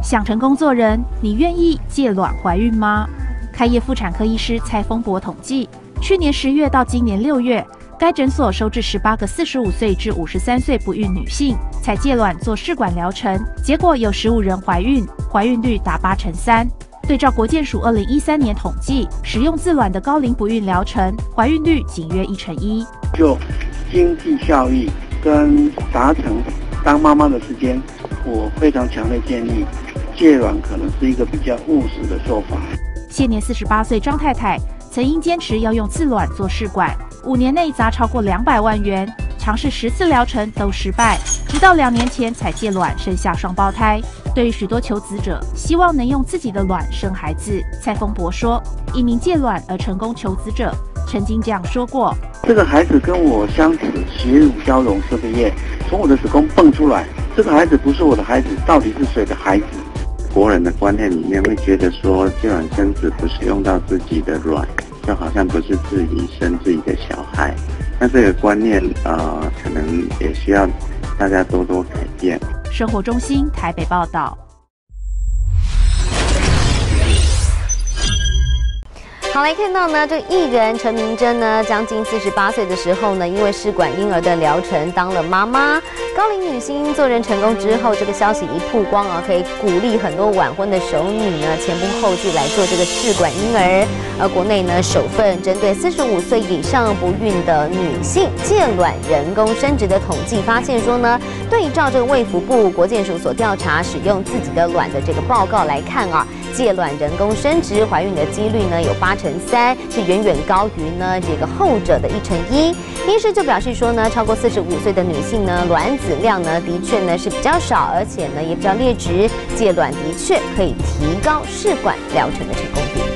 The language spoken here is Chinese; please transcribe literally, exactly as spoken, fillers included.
想成工作人，你愿意借卵怀孕吗？开业妇产科医师蔡丰博统计，去年十月到今年六月，该诊所收治十八个四十五岁至五十三岁不孕女性，采借卵做试管疗程，结果有十五人怀孕，怀孕率达八成三。对照国健署二零一三年统计，使用自卵的高龄不孕疗程，怀孕率仅约一成一。 就经济效益跟达成当妈妈的时间，我非常强烈建议，借卵可能是一个比较务实的做法。 现年四十八岁张太太曾因坚持要用自卵做试管，五年内砸超过两百万元，尝试十次疗程都失败，直到两年前才借卵生下双胞胎。对于许多求子者希望能用自己的卵生孩子，蔡丰博说，一名借卵而成功求子者曾经这样说过： 这个孩子跟我相处，血乳交融这个月，从我的子宫蹦出来，这个孩子不是我的孩子，到底是谁的孩子？国人的观念里面会觉得说，借卵生子不是用到自己的卵，就好像不是自己生自己的小孩。那这个观念呃，可能也需要大家多多改变。 生活中心台北报道。 好，来看到呢，这个艺人陈明真呢，将近四十八岁的时候呢，因为试管婴儿的疗程当了妈妈。高龄女星做人成功之后，这个消息一曝光啊，可以鼓励很多晚婚的熟女呢前仆后继来做这个试管婴儿。而国内呢，首份针对四十五岁以上不孕的女性借卵人工生殖的统计发现说呢，对照这个卫福部国健署所调查使用自己的卵的这个报告来看啊，借卵人工生殖怀孕的几率呢有八成三，是远远高于呢这个后者的一成一。医师就表示说呢，超过四十五岁的女性呢，卵子量呢的确呢是比较少，而且呢也比较劣质，借卵的确可以提高试管疗程的成功率。